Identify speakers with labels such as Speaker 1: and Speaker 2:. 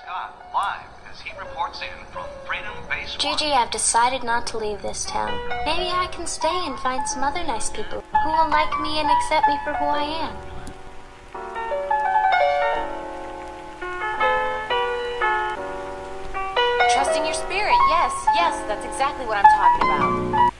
Speaker 1: Scott, live as he reports in from Freedom Base 1.
Speaker 2: Gigi, I've decided not to leave this town. Maybe I can stay and find some other nice people who will like me and accept me for who I am.
Speaker 3: Trusting your spirit, yes, that's exactly what I'm talking about.